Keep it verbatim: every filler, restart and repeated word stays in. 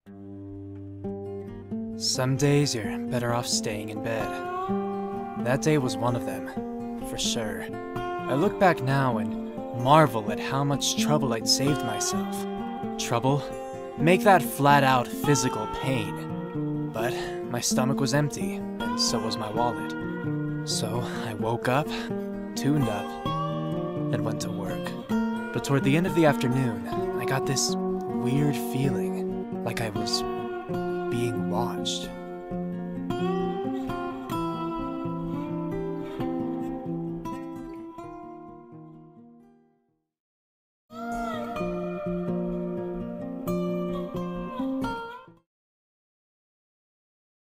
Some days you're better off staying in bed. That day was one of them, for sure. I look back now and marvel at how much trouble I'd saved myself. Trouble? Make that flat-out physical pain. But my stomach was empty, and so was my wallet. So I woke up, tuned up, and went to work. But toward the end of the afternoon, I got this weird feeling, like I was being watched.